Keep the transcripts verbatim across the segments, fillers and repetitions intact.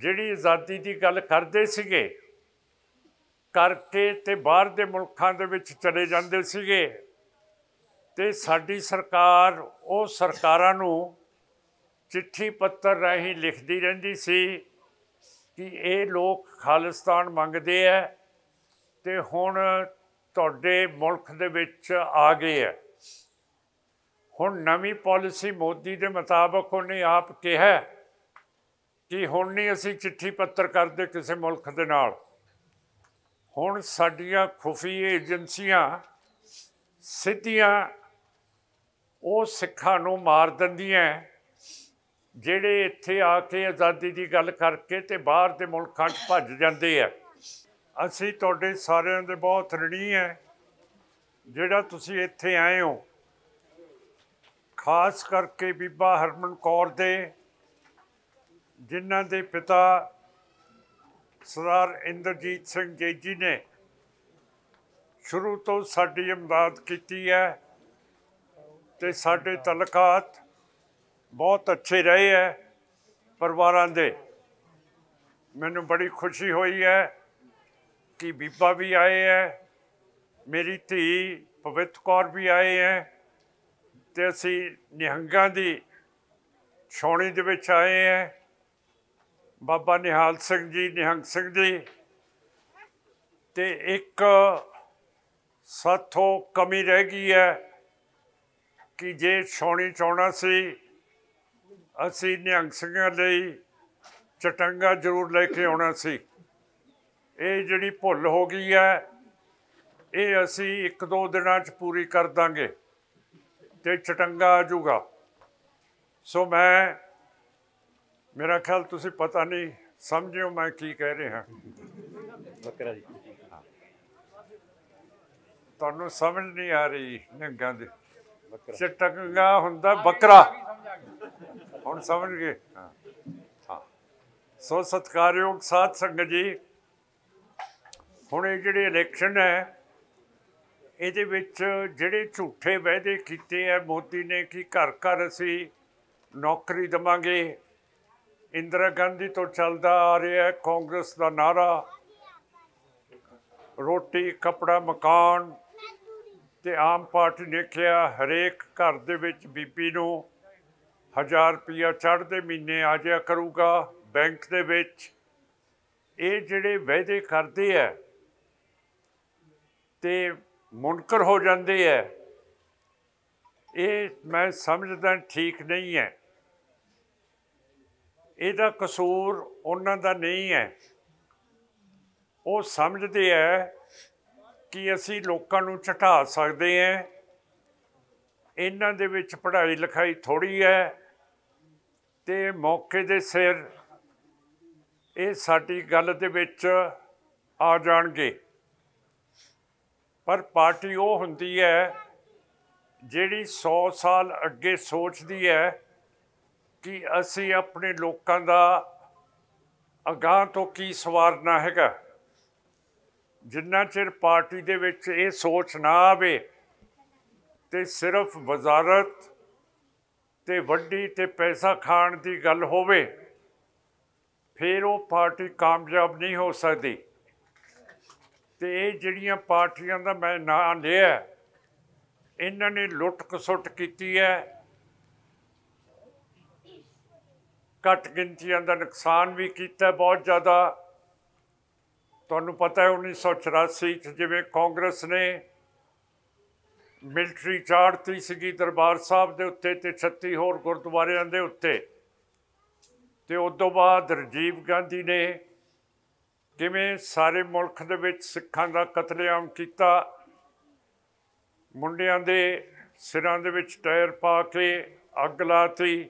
ਜਿਹੜੀ ਆਜ਼ਾਦੀ ਦੀ ਗੱਲ ਕਰਦੇ ਸੀਗੇ ਕਰਕੇ ਤੇ ਬਾਹਰ ਦੇ ਮੁਲਕਾਂ ਦੇ ਵਿੱਚ ਚਲੇ ਜਾਂਦੇ ਸੀਗੇ ਤੇ ਸਾਡੀ ਸਰਕਾਰ ਉਹ ਸਰਕਾਰਾਂ ਨੂੰ ਚਿੱਠੀ ਪੱਤਰ ਰਾਹੀਂ ਲਿਖਦੀ ਰਹਿੰਦੀ ਸੀ ਕਿ ਇਹ ਲੋਕ ਖਾਲਿਸਤਾਨ ਮੰਗਦੇ ਹੈ ਤੇ ਹੁਣ ਤੁਹਾਡੇ ਮੁਲਕ ਦੇ ਵਿੱਚ ਆ ਗਏ ਹੈ। ਹੁਣ ਨਵੀਂ ਪਾਲਿਸੀ ਮੋਦੀ ਦੇ ਮੁਤਾਬਕ ਉਹਨੇ ਆਪ ਕਿਹਾ ਕਿ ਹੁਣ ਨਹੀਂ ਅਸੀਂ ਚਿੱਠੀ ਪੱਤਰ ਕਰਦੇ ਕਿਸੇ ਮੁਲਕ ਦੇ ਨਾਲ। ਹੁਣ ਸਾਡੀਆਂ ਖੁਫੀਆ ਏਜੰਸੀਆਂ ਸਿੱਧੀਆਂ ਉਹ ਸਿੱਖਾਂ ਨੂੰ ਮਾਰ ਦਿੰਦੀਆਂ ਜਿਹੜੇ ਇੱਥੇ ਆ ਕੇ ਆਜ਼ਾਦੀ ਦੀ ਗੱਲ ਕਰਕੇ ਤੇ ਬਾਹਰ ਦੇ ਮੁਲਕਾਂ 'ਚ ਭੱਜ ਜਾਂਦੇ ਆ। ਅਸੀਂ ਤੁਹਾਡੇ ਸਾਰਿਆਂ ਦੇ ਬਹੁਤ ਰਿਣੀ ਹੈ ਜਿਹੜਾ ਤੁਸੀਂ ਇੱਥੇ ਆਏ ਹੋ, ਖਾਸ ਕਰਕੇ ਬੀਬਾ ਹਰਮਨ ਕੌਰ ਦੇ ਜਿਨ੍ਹਾਂ ਦੇ ਪਿਤਾ ਸਰਦਾਰ ਇੰਦਰਜੀਤ ਸਿੰਘ ਜੇਜੀ ਨੇ ਸ਼ੁਰੂ ਤੋਂ ਸਾਡੀ ਇਮਦਾਦ ਕੀਤੀ ਹੈ ਤੇ ਸਾਡੇ ਤਲਕਾਤ ਬਹੁਤ ਅੱਛੇ ਰਹੇ ਹੈ ਪਰਿਵਾਰਾਂ ਦੇ। ਮੈਨੂੰ ਬੜੀ ਖੁਸ਼ੀ ਹੋਈ ਹੈ ਕਿ ਬੀਬਾ ਵੀ ਆਏ ਹੈ, ਮੇਰੀ ਧੀ ਪਵਿੱਤ ਕੌਰ ਵੀ ਆਏ ਹੈ ਤੇ ਅਸੀਂ ਨਿਹੰਗਾਂ ਦੀ ਛਾਉਣੀ ਦੇ ਵਿੱਚ ਆਏ ਹੈ। ਬਾਬਾ ਨਿਹਾਲ ਸਿੰਘ ਜੀ, ਨਿਹੰਗ ਸਿੰਘ ਜੀ, ਤੇ ਇੱਕ ਸਾਥੋਂ ਕਮੀ ਰਹਿ ਗਈ ਹੈ ਕਿ ਜੇ ਛਾਉਣੀ ਚਾਹੁੰਦਾ ਸੀ ਅਸੀਂ ਨਿਹੰਗ ਸਿੰਘਾਂ ਲਈ ਚਟੰਗਾ ਜ਼ਰੂਰ ਲੈ ਕੇ ਆਉਣਾ ਸੀ। ਇਹ ਜਿਹੜੀ ਭੁੱਲ ਹੋ ਗਈ ਹੈ ਇਹ ਅਸੀਂ ਇੱਕ ਦੋ ਦਿਨਾਂ 'ਚ ਪੂਰੀ ਕਰ ਦਾਂਗੇ ਤੇ ਚਟੰਗਾ ਆ ਜਾਊਗਾ। ਸੋ ਮੈਂ ਮੇਰਾ ਖਿਆਲ ਤੁਸੀਂ ਪਤਾ ਨਹੀਂ ਸਮਝਿਓ ਮੈਂ ਕੀ ਕਹਿ ਰਿਹਾ। ਬੱਕਰਾ ਜੀ ਤੁਹਾਨੂੰ ਸਮਝ ਨਹੀਂ ਆ ਰਹੀ ਨਿਹੰਗਾਂ ਦੀ। ਚਟੰਗਾ ਹੁੰਦਾ ਬੱਕਰਾ, ਹੁਣ ਸਮਝ ਗਏ। ਹਾਂ ਹਾਂ ਸੋ ਸਤਿਕਾਰਯੋਗ ਸਾਧ ਸੰਗਤ ਜੀ, ਹੁਣ ਇਹ ਜਿਹੜੇ ਇਲੈਕਸ਼ਨ ਹੈ ਇਹਦੇ ਵਿੱਚ ਜਿਹੜੇ ਝੂਠੇ ਵਾਅਦੇ ਕੀਤੇ ਹੈ ਮੋਦੀ ਨੇ ਕਿ ਘਰ ਘਰ ਅਸੀਂ ਨੌਕਰੀ ਦੇਵਾਂਗੇ, ਇੰਦਰਾ ਗਾਂਧੀ ਤੋਂ ਚੱਲਦਾ ਆ ਰਿਹਾ ਕਾਂਗਰਸ ਦਾ ਨਾਅਰਾ ਰੋਟੀ ਕੱਪੜਾ ਮਕਾਨ, ਤੇ ਆਮ ਪਾਰਟੀ ਨੇ ਕਿਹਾ ਹਰੇਕ ਘਰ ਦੇ ਵਿੱਚ ਬੀਬੀ ਨੂੰ ਹਜ਼ਾਰ ਰੁਪਈਆ ਚੜ੍ਹਦੇ ਮਹੀਨੇ ਆ ਜਾਇਆ ਕਰੂਗਾ ਬੈਂਕ ਦੇ ਵਿੱਚ। ਇਹ ਜਿਹੜੇ ਵਾਅਦੇ ਕਰਦੇ ਹੈ ਤੇ ਮੁਨਕਰ ਹੋ ਜਾਂਦੇ ਹੈ, ਇਹ ਮੈਂ ਸਮਝਦਾ ਠੀਕ ਨਹੀਂ ਹੈ। ਇਹਦਾ ਕਸੂਰ ਉਹਨਾਂ ਦਾ ਨਹੀਂ ਹੈ। ਉਹ ਸਮਝਦੇ ਹੈ ਕਿ ਅਸੀਂ ਲੋਕਾਂ ਨੂੰ ਝਟਾ ਸਕਦੇ ਹਾਂ, ਇਹਨਾਂ ਦੇ ਵਿੱਚ ਪੜ੍ਹਾਈ ਲਿਖਾਈ ਥੋੜ੍ਹੀ ਹੈ ਤੇ ਮੌਕੇ ਦੇ ਸਿਰ ਇਹ ਸਾਡੀ ਗੱਲ ਦੇ ਵਿੱਚ ਆ ਜਾਣਗੇ। ਪਰ ਪਾਰਟੀ ਉਹ ਹੁੰਦੀ ਹੈ ਜਿਹੜੀ ਸੌ ਸਾਲ ਅੱਗੇ ਸੋਚਦੀ ਹੈ ਕਿ ਅਸੀਂ ਆਪਣੇ ਲੋਕਾਂ ਦਾ ਅਗਾਂਹ ਤੋਂ ਕੀ ਸਵਾਰਨਾ ਹੈਗਾ। ਜਿੰਨਾ ਚਿਰ ਪਾਰਟੀ ਦੇ ਵਿੱਚ ਇਹ ਸੋਚ ਨਾ ਆਵੇ ਤੇ ਸਿਰਫ ਵਜ਼ਾਰਤ ਤੇ ਵੱਡੀ ਤੇ ਪੈਸਾ ਖਾਣ ਦੀ ਗੱਲ ਹੋਵੇ ਫਿਰ ਉਹ ਪਾਰਟੀ ਕਾਮਯਾਬ ਨਹੀਂ ਹੋ ਸਕਦੀ। ਤੇ ਇਹ ਜਿਹੜੀਆਂ ਪਾਰਟੀਆਂ ਦਾ ਮੈਂ ਨਾਂ ਲਿਆ ਇਹਨਾਂ ਨੇ ਲੁੱਟ ਖਸੁੱਟ ਕੀਤੀ ਹੈ, ਘੱਟ ਗਿਣਤੀਆਂ ਦਾ ਨੁਕਸਾਨ ਵੀ ਕੀਤਾ ਬਹੁਤ ਜ਼ਿਆਦਾ। ਤੁਹਾਨੂੰ ਪਤਾ ਹੈ ਉੱਨੀ ਸੌ ਚੁਰਾਸੀ 'ਚ ਜਿਵੇਂ ਕਾਂਗਰਸ ਨੇ ਮਿਲਟਰੀ ਚਾੜ੍ਹਤੀ ਸੀਗੀ ਦਰਬਾਰ ਸਾਹਿਬ ਦੇ ਉੱਤੇ ਤੇ ਛੱਤੀ ਹੋਰ ਗੁਰਦੁਆਰਿਆਂ ਦੇ ਉੱਤੇ, ਤੇ ਉਸ ਤੋਂ ਬਾਅਦ ਰਾਜੀਵ ਗਾਂਧੀ ਨੇ ਕਿਵੇਂ ਸਾਰੇ ਮੁਲਕ ਦੇ ਵਿੱਚ ਸਿੱਖਾਂ ਦਾ ਕਤਲੇਆਮ ਕੀਤਾ, ਮੁੰਡਿਆਂ ਦੇ ਸਿਰਾਂ ਦੇ ਵਿੱਚ ਟਾਇਰ ਪਾ ਕੇ ਅੱਗ ਲਾਤੀ,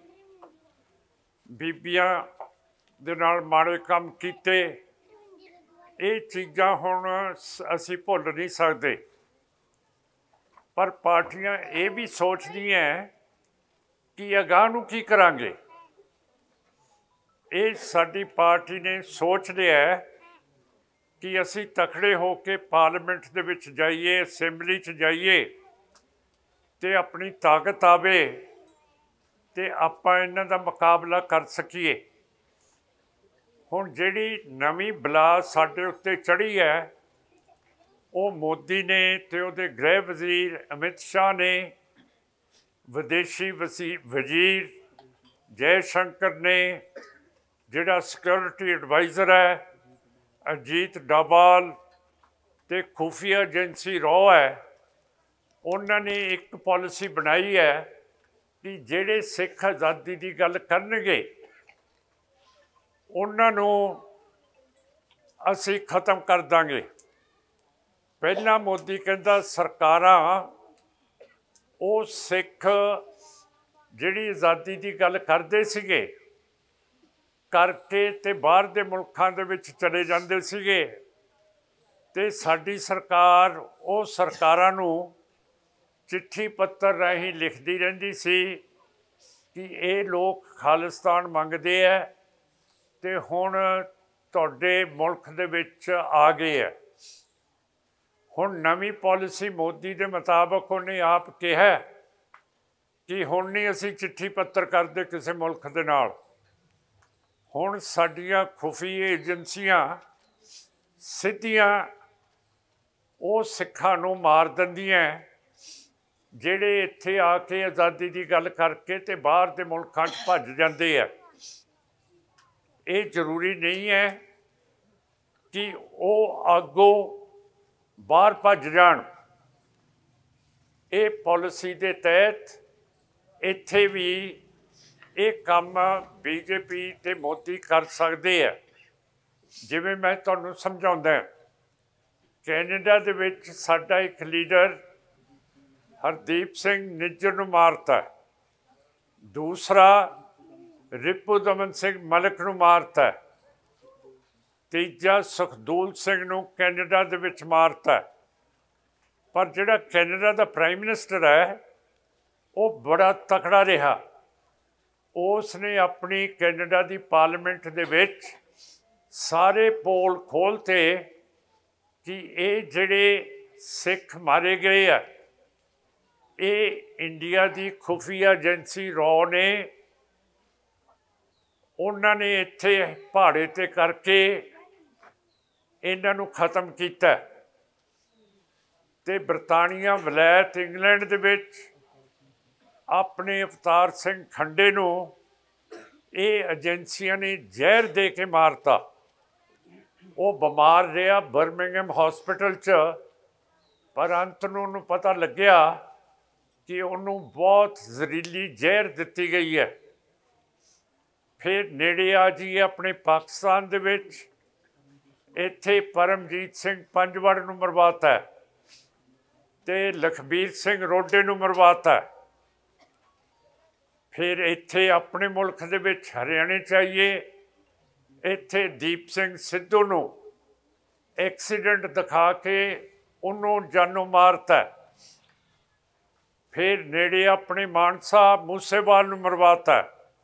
ਬੀਬੀਆਂ ਦੇ ਨਾਲ ਮਾੜੇ ਕੰਮ ਕੀਤੇ। ਇਹ ਚੀਜ਼ਾਂ ਹੁਣ ਅਸੀਂ ਭੁੱਲ ਨਹੀਂ ਸਕਦੇ। ਪਰ ਪਾਰਟੀਆਂ ਇਹ ਵੀ ਸੋਚਦੀਆਂ ਕਿ ਅਗਾਂਹ ਨੂੰ ਕੀ ਕਰਾਂਗੇ। ਇਹ ਸਾਡੀ ਪਾਰਟੀ ਨੇ ਸੋਚ ਲਿਆ ਕਿ ਅਸੀਂ ਤਕੜੇ ਹੋ ਕੇ ਪਾਰਲੀਮੈਂਟ ਦੇ ਵਿੱਚ ਜਾਈਏ, ਅਸੈਂਬਲੀ 'ਚ ਜਾਈਏ ਤੇ ਆਪਣੀ ਤਾਕਤ ਆਵੇ ਤੇ ਆਪਾਂ ਇਹਨਾਂ ਦਾ ਮੁਕਾਬਲਾ ਕਰ ਸਕੀਏ। ਹੁਣ ਜਿਹੜੀ ਨਵੀਂ ਬਲਾ ਸਾਡੇ ਉੱਤੇ ਚੜ੍ਹੀ ਹੈ ਉਹ ਮੋਦੀ ਨੇ ਤੇ ਉਹਦੇ ਗ੍ਰਹਿ ਵਜ਼ੀਰ ਅਮਿਤ ਸ਼ਾਹ ਨੇ, ਵਿਦੇਸ਼ੀ ਵਸੀ ਵਜ਼ੀਰ ਜੈ ਸ਼ੰਕਰ ਨੇ, ਜਿਹੜਾ ਸਿਕਿਉਰਿਟੀ ਐਡਵਾਈਜ਼ਰ ਹੈ ਅਜੀਤ ਡੋਵਾਲ ਅਤੇ ਖੁਫੀਆ ਏਜੰਸੀ ਰॉ ਹੈ, ਉਹਨਾਂ ਨੇ ਇੱਕ ਪਾਲਿਸੀ ਬਣਾਈ ਹੈ ਕਿ ਜਿਹੜੇ ਸਿੱਖ ਆਜ਼ਾਦੀ ਦੀ ਗੱਲ ਕਰਨਗੇ ਉਹਨਾਂ ਨੂੰ ਅਸੀਂ ਖਤਮ ਕਰ ਦਾਂਗੇ। ਪਹਿਲਾਂ ਮੋਦੀ ਕਹਿੰਦਾ ਸਰਕਾਰਾਂ ਉਹ ਸਿੱਖ ਜਿਹੜੀ ਆਜ਼ਾਦੀ ਦੀ ਗੱਲ ਕਰਦੇ ਸੀਗੇ ਕਰਕੇ ਅਤੇ ਬਾਹਰ ਦੇ ਮੁਲਕਾਂ ਦੇ ਵਿੱਚ ਚਲੇ ਜਾਂਦੇ ਸੀਗੇ, ਅਤੇ ਸਾਡੀ ਸਰਕਾਰ ਉਹ ਸਰਕਾਰਾਂ ਨੂੰ ਚਿੱਠੀ ਪੱਤਰ ਰਾਹੀਂ ਲਿਖਦੀ ਰਹਿੰਦੀ ਸੀ ਕਿ ਇਹ ਲੋਕ ਖਾਲਿਸਤਾਨ ਮੰਗਦੇ ਹੈ ਅਤੇ ਹੁਣ ਤੁਹਾਡੇ ਮੁਲਕ ਦੇ ਵਿੱਚ ਆ ਗਏ ਹੈ। ਹੁਣ ਨਵੀਂ ਪਾਲਿਸੀ ਮੋਦੀ ਦੇ ਮੁਤਾਬਕ ਉਹਨੇ ਆਪ ਕਿਹਾ ਕਿ ਹੁਣ ਨਹੀਂ ਅਸੀਂ ਚਿੱਠੀ ਪੱਤਰ ਕਰਦੇ ਕਿਸੇ ਮੁਲਕ ਦੇ ਨਾਲ। ਹੁਣ ਸਾਡੀਆਂ ਖੁਫੀਆ ਏਜੰਸੀਆਂ ਸਿੱਧੀਆਂ ਉਹ ਸਿੱਖਾਂ ਨੂੰ ਮਾਰ ਦਿੰਦੀਆਂ ਜਿਹੜੇ ਇੱਥੇ ਆ ਕੇ ਆਜ਼ਾਦੀ ਦੀ ਗੱਲ ਕਰਕੇ ਅਤੇ ਬਾਹਰ ਦੇ ਮੁਲਕਾਂ 'ਚ ਭੱਜ ਜਾਂਦੇ ਆ। ਇਹ ਜ਼ਰੂਰੀ ਨਹੀਂ ਹੈ ਕਿ ਉਹ ਅੱਗੋਂ ਬਾਹਰ ਭੱਜ ਜਾਣ। ਇਹ ਪਾਲਿਸੀ ਦੇ ਤਹਿਤ ਇੱਥੇ ਵੀ ਇਹ ਕੰਮ ਬੀ ਜੇ ਪੀ ਅਤੇ ਮੋਦੀ ਕਰ ਸਕਦੇ ਆ। ਜਿਵੇਂ ਮੈਂ ਤੁਹਾਨੂੰ ਸਮਝਾਉਂਦਾ, ਕੈਨੇਡਾ ਦੇ ਵਿੱਚ ਸਾਡਾ ਇੱਕ ਲੀਡਰ ਹਰਦੀਪ ਸਿੰਘ ਨਿੱਜਰ ਨੂੰ ਮਾਰਤਾ, ਦੂਸਰਾ ਰਿਪੂ ਦਮਨ ਸਿੰਘ ਮਲਿਕ ਨੂੰ ਮਾਰਤਾ, ਤੀਜਾ ਸੁਖਦੂਲ ਸਿੰਘ ਨੂੰ ਕੈਨੇਡਾ ਦੇ ਵਿੱਚ ਮਾਰਤਾ। ਪਰ ਜਿਹੜਾ ਕੈਨੇਡਾ ਦਾ ਪ੍ਰਾਈਮ ਮਿਨਿਸਟਰ ਹੈ ਉਹ ਬੜਾ ਤਕੜਾ ਰਿਹਾ। ਉਸ ਨੇ ਆਪਣੀ ਕੈਨੇਡਾ ਦੀ ਪਾਰਲੀਮੈਂਟ ਦੇ ਵਿੱਚ ਸਾਰੇ ਪੋਲ ਖੋਲ੍ਹਤੇ ਕਿ ਇਹ ਜਿਹੜੇ ਸਿੱਖ ਮਾਰੇ ਗਏ ਆ ਇਹ ਇੰਡੀਆ ਦੀ ਖੁਫੀਆ ਏਜੰਸੀ ਰॉ ਨੇ ਉਹਨਾਂ ਨੇ ਇੱਥੇ ਪਹਾੜੇ 'ਤੇ ਕਰਕੇ ਇਹਨਾਂ ਨੂੰ ਖਤਮ ਕੀਤਾ। ਅਤੇ ਬਰਤਾਨੀਆ ਵਲੈਤ ਇੰਗਲੈਂਡ ਦੇ ਵਿੱਚ ਆਪਣੇ ਅਵਤਾਰ ਸਿੰਘ ਖੰਡੇ ਨੂੰ ਇਹ ਏਜੰਸੀਆਂ ਨੇ ਜ਼ਹਿਰ ਦੇ ਕੇ ਮਾਰਤਾ। ਉਹ ਬਿਮਾਰ ਰਿਹਾ ਬਰਮਿੰਘਮ ਹੌਸਪੀਟਲ 'ਚ, ਪਰ ਅੰਤ ਨੂੰ ਉਹਨੂੰ ਪਤਾ ਲੱਗਿਆ ਕਿ ਉਹਨੂੰ ਬਹੁਤ ਜ਼ਹਿਰੀਲੀ ਜ਼ਹਿਰ ਦਿੱਤੀ ਗਈ ਹੈ। ਫਿਰ ਨੇੜੇ ਆ ਜਾਈਏ ਆਪਣੇ ਪਾਕਿਸਤਾਨ ਦੇ ਵਿੱਚ, ਇੱਥੇ ਪਰਮਜੀਤ ਸਿੰਘ ਪੰਜਵੜ ਨੂੰ ਮਰਵਾਤਾ ਅਤੇ ਲਖਬੀਰ ਸਿੰਘ ਰੋਡੇ ਨੂੰ ਮਰਵਾਤਾ। ਫਿਰ ਇੱਥੇ ਆਪਣੇ ਮੁਲਕ ਦੇ ਵਿੱਚ ਹਰਿਆਣੇ 'ਚ ਆਈਏ, ਇੱਥੇ ਦੀਪ ਸਿੰਘ ਸਿੱਧੂ ਨੂੰ ਐਕਸੀਡੈਂਟ ਦਿਖਾ ਕੇ ਉਹਨੂੰ ਜਾਨੋਂ ਮਾਰਤਾ। ਫਿਰ ਨੇੜੇ ਆਪਣੇ ਮਾਨਸਾ ਮੂਸੇਵਾਲ ਨੂੰ ਮਰਵਾਤਾ।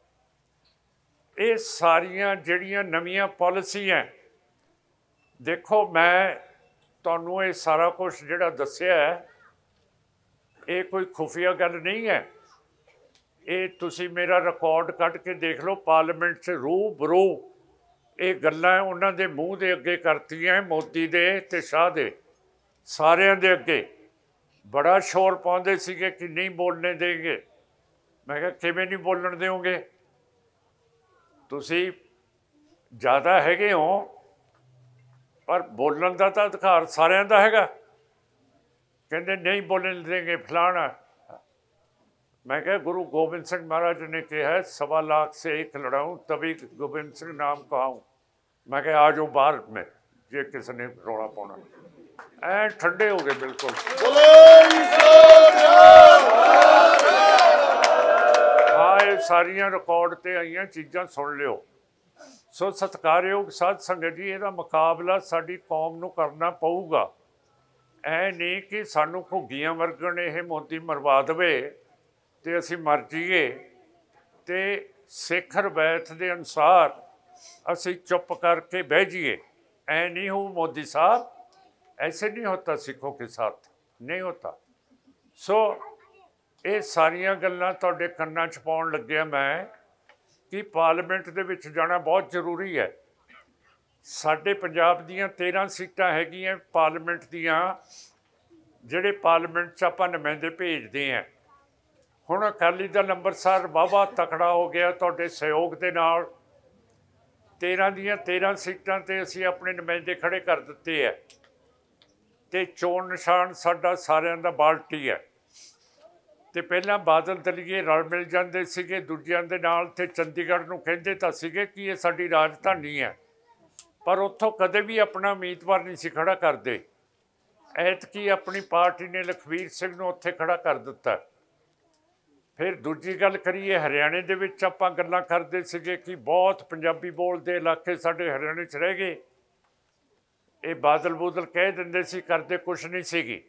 ਇਹ ਸਾਰੀਆਂ ਜਿਹੜੀਆਂ ਨਵੀਆਂ ਪਾਲਿਸੀਆਂ, ਦੇਖੋ ਮੈਂ ਤੁਹਾਨੂੰ ਇਹ ਸਾਰਾ ਕੁਛ ਜਿਹੜਾ ਦੱਸਿਆ ਇਹ ਕੋਈ ਖੁਫੀਆ ਗੱਲ ਨਹੀਂ ਹੈ। ਇਹ ਤੁਸੀਂ ਮੇਰਾ ਰਿਕਾਰਡ ਕੱਢ ਕੇ ਦੇਖ ਲਓ, ਪਾਰਲੀਮੈਂਟ 'ਚ ਰੂ ਬਰੂ ਇਹ ਗੱਲਾਂ ਉਹਨਾਂ ਦੇ ਮੂੰਹ ਦੇ ਅੱਗੇ ਕਰਤੀਆਂ, ਮੋਦੀ ਦੇ ਅਤੇ ਸ਼ਾਹ ਦੇ, ਸਾਰਿਆਂ ਦੇ ਅੱਗੇ ਬੜਾ ਸ਼ੋਰ ਪਾਉਂਦੇ ਸੀਗੇ ਕਿ ਨਹੀਂ ਬੋਲਣੇ ਦੇਂਗੇ। ਮੈਂ ਕਿਹਾ ਕਿਵੇਂ ਨਹੀਂ ਬੋਲਣ ਦਿਓਗੇ, ਤੁਸੀਂ ਜ਼ਿਆਦਾ ਹੈਗੇ ਹੋ, ਪਰ ਬੋਲਣ ਦਾ ਤਾਂ ਅਧਿਕਾਰ ਸਾਰਿਆਂ ਦਾ ਹੈਗਾ। ਕਹਿੰਦੇ ਨਹੀਂ ਬੋਲਣ ਦੇਂਗੇ ਫਲਾਣਾ। मैं क्या गुरु गोबिंद सिंह महाराज ने कहा है सवा लाख से एक लड़ाऊँ तभी गोबिंद सिंह नाम कहाऊँ। मैं क्या आ जाओ बाहर में, ये किसी ने रौला पाना। ऐ ठंडे हो गए बिल्कुल। हाँ ये सारिया रिकॉर्ड ते आईयां चीज़ां सुन लियो। सो सत्कारयोग साध संगत जी, इहदा मुकाबला साडी कौम नूं करना पऊगा। ऐ नहीं कि सानूं घुग्गियां वर्गण ये मोदी मरवा देवे ਤੇ ਅਸੀਂ ਮਰ ਜਾਈਏ ਅਤੇ ਸਿੱਖ ਰਵਾਇਤ ਦੇ ਅਨੁਸਾਰ ਅਸੀਂ ਚੁੱਪ ਕਰਕੇ ਬਹਿ ਜਾਈਏ। ਐ ਨਹੀਂ ਹੋ ਮੋਦੀ ਸਾਹਿਬ, ਐਸੇ ਨਹੀਂ ਹੋਤਾ ਸਿੱਖੋਂ ਕੇ ਸਾਥ, ਨਹੀਂ ਹੋਤਾ। ਸੋ ਇਹ ਸਾਰੀਆਂ ਗੱਲਾਂ ਤੁਹਾਡੇ ਕੰਨਾਂ 'ਚ ਪਾਉਣ ਲੱਗਿਆ ਮੈਂ ਕਿ ਪਾਰਲੀਮੈਂਟ ਦੇ ਵਿੱਚ ਜਾਣਾ ਬਹੁਤ ਜ਼ਰੂਰੀ ਹੈ। ਸਾਡੇ ਪੰਜਾਬ ਦੀਆਂ ਤੇਰਾਂ ਸੀਟਾਂ ਹੈਗੀਆਂ ਪਾਰਲੀਮੈਂਟ ਦੀਆਂ, ਜਿਹੜੇ ਪਾਰਲੀਮੈਂਟ 'ਚ ਆਪਾਂ ਨੁਮਾਇੰਦੇ ਭੇਜਦੇ ਹਾਂ। ਹੁਣ ਅਕਾਲੀ ਦਲ ਅੰਮ੍ਰਿਤਸਰ ਵਾਹਵਾ ਤਕੜਾ ਹੋ ਗਿਆ ਤੁਹਾਡੇ ਸਹਿਯੋਗ ਦੇ ਨਾਲ। ਤੇਰਾਂ ਦੀਆਂ ਤੇਰਾਂ ਸੀਟਾਂ 'ਤੇ ਅਸੀਂ ਆਪਣੇ ਨੁਮਾਇੰਦੇ ਖੜ੍ਹੇ ਕਰ ਦਿੱਤੇ ਹੈ ਅਤੇ ਚੋਣ ਨਿਸ਼ਾਨ ਸਾਡਾ ਸਾਰਿਆਂ ਦਾ ਬਾਲਟੀ ਹੈ। ਅਤੇ ਪਹਿਲਾਂ ਬਾਦਲ ਦਲੀਏ ਰਲ ਮਿਲ ਜਾਂਦੇ ਸੀਗੇ ਦੂਜਿਆਂ ਦੇ ਨਾਲ, ਅਤੇ ਚੰਡੀਗੜ੍ਹ ਨੂੰ ਕਹਿੰਦੇ ਤਾਂ ਸੀਗੇ ਕਿ ਇਹ ਸਾਡੀ ਰਾਜਧਾਨੀ ਹੈ, ਪਰ ਉੱਥੋਂ ਕਦੇ ਵੀ ਆਪਣਾ ਉਮੀਦਵਾਰ ਨਹੀਂ ਸੀ ਖੜ੍ਹਾ ਕਰਦੇ। ਐਤਕੀ ਆਪਣੀ ਪਾਰਟੀ ਨੇ ਲਖਵੀਰ ਸਿੰਘ ਨੂੰ ਉੱਥੇ ਖੜ੍ਹਾ ਕਰ ਦਿੱਤਾ। ਫਿਰ ਦੂਜੀ ਗੱਲ ਕਰੀਏ, ਹਰਿਆਣੇ ਦੇ ਵਿੱਚ ਆਪਾਂ ਗੱਲਾਂ ਕਰਦੇ ਸੀਗੇ ਕਿ ਬਹੁਤ ਪੰਜਾਬੀ ਬੋਲਦੇ ਇਲਾਕੇ ਸਾਡੇ ਹਰਿਆਣੇ 'ਚ ਰਹਿ ਗਏ। ਇਹ ਬਾਦਲ ਬੂਦਲ ਕਹਿ ਦਿੰਦੇ ਸੀ, ਕਰਦੇ ਕੁਛ ਨਹੀਂ ਸੀਗੀ।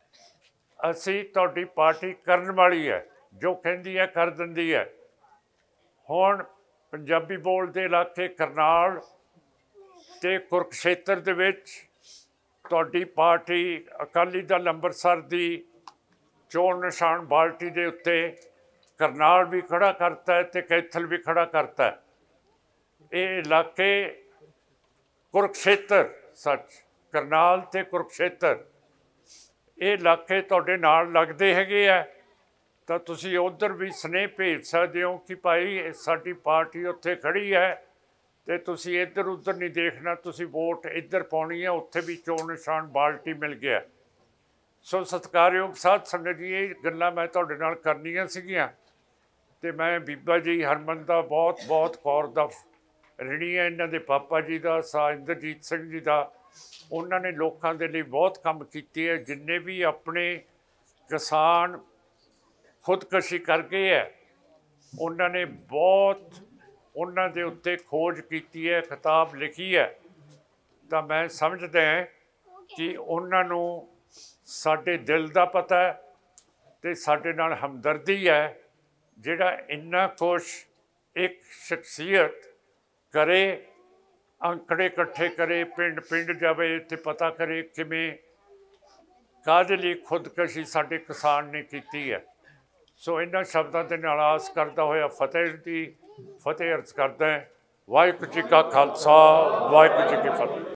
ਅਸੀਂ ਤੁਹਾਡੀ ਪਾਰਟੀ ਕਰਨ ਵਾਲੀ ਹੈ, ਜੋ ਕਹਿੰਦੀ ਹੈ ਕਰ ਦਿੰਦੀ ਹੈ। ਹੁਣ ਪੰਜਾਬੀ ਬੋਲਦੇ ਇਲਾਕੇ ਕਰਨਾਲ ਅਤੇ ਕੁਰੂਕਸ਼ੇਤਰ ਦੇ ਵਿੱਚ ਤੁਹਾਡੀ ਪਾਰਟੀ ਅਕਾਲੀ ਦਲ ਅੰਮ੍ਰਿਤਸਰ ਦੀ ਚੋਣ ਨਿਸ਼ਾਨ ਬਾਲਟੀ ਦੇ ਉੱਤੇ ਕਰਨਾਲ ਵੀ ਖੜ੍ਹਾ ਕਰਤਾ ਅਤੇ ਕੈਥਲ ਵੀ ਖੜ੍ਹਾ ਕਰਤਾ। ਇਹ ਇਲਾਕੇ ਕੁਰੂਕਸ਼ੇਤਰ ਸੱਚ ਕਰਨਾਲ ਅਤੇ ਕੁਰੂਕਸ਼ੇਤਰ ਇਹ ਇਲਾਕੇ ਤੁਹਾਡੇ ਨਾਲ ਲੱਗਦੇ ਹੈਗੇ ਆ, ਤਾਂ ਤੁਸੀਂ ਉੱਧਰ ਵੀ ਸੁਨੇਹੇ ਭੇਜ ਸਕਦੇ ਹੋ ਕਿ ਭਾਈ ਸਾਡੀ ਪਾਰਟੀ ਉੱਥੇ ਖੜ੍ਹੀ ਹੈ ਅਤੇ ਤੁਸੀਂ ਇੱਧਰ ਉੱਧਰ ਨਹੀਂ ਦੇਖਣਾ, ਤੁਸੀਂ ਵੋਟ ਇੱਧਰ ਪਾਉਣੀ ਹੈ, ਉੱਥੇ ਵੀ ਚੋਣ ਨਿਸ਼ਾਨ ਬਾਲਟੀ ਮਿਲ ਗਿਆ। ਸੋ ਸਤਿਕਾਰਯੋਗ ਸਾਧ ਸੰਗਤ ਜੀ, ਇਹ ਗੱਲਾਂ ਮੈਂ ਤੁਹਾਡੇ ਨਾਲ ਕਰਨੀਆਂ ਸੀਗੀਆਂ ਅਤੇ ਮੈਂ ਬੀਬਾ ਜੀ ਹਰਮਨ ਦਾ ਬਹੁਤ ਬਹੁਤ ਕੌਰ ਦਾ ਰਿਣੀ ਹੈ, ਇਹਨਾਂ ਦੇ ਪਾਪਾ ਜੀ ਦਾ, ਸਾ ਇੰਦਰਜੀਤ ਸਿੰਘ ਜੀ ਦਾ। ਉਹਨਾਂ ਨੇ ਲੋਕਾਂ ਦੇ ਲਈ ਬਹੁਤ ਕੰਮ ਕੀਤੇ ਹੈ। ਜਿੰਨੇ ਵੀ ਆਪਣੇ ਕਿਸਾਨ ਖੁਦਕੁਸ਼ੀ ਕਰ ਗਏ ਹੈ, ਉਹਨਾਂ ਨੇ ਬਹੁਤ ਉਹਨਾਂ ਦੇ ਉੱਤੇ ਖੋਜ ਕੀਤੀ ਹੈ, ਕਿਤਾਬ ਲਿਖੀ ਹੈ। ਤਾਂ ਮੈਂ ਸਮਝਦਾ ਕਿ ਉਹਨਾਂ ਨੂੰ ਸਾਡੇ ਦਿਲ ਦਾ ਪਤਾ ਹੈ ਅਤੇ ਸਾਡੇ ਨਾਲ ਹਮਦਰਦੀ ਹੈ। ਜਿਹੜਾ ਇੰਨਾ ਕੁਛ ਇੱਕ ਸ਼ਖਸੀਅਤ ਕਰੇ, ਅੰਕੜੇ ਇਕੱਠੇ ਕਰੇ, ਪਿੰਡ ਪਿੰਡ ਜਾਵੇ ਅਤੇ ਪਤਾ ਕਰੇ ਕਿਵੇਂ ਕਾਹਦੇ ਲਈ ਖੁਦਕੁਸ਼ੀ ਸਾਡੇ ਕਿਸਾਨ ਨੇ ਕੀਤੀ ਹੈ। ਸੋ ਇਹਨਾਂ ਸ਼ਬਦਾਂ ਦੇ ਨਾਲ ਆਸ ਕਰਦਾ ਹੋਇਆ ਫਤਿਹ ਦੀ ਫਤਿਹ ਅਰਜ਼ ਕਰਦਾ। ਵਾਹਿਗੁਰੂ ਜੀ ਕਾ ਖਾਲਸਾ, ਵਾਹਿਗੁਰੂ ਜੀ ਕੀ ਫਤਿਹ।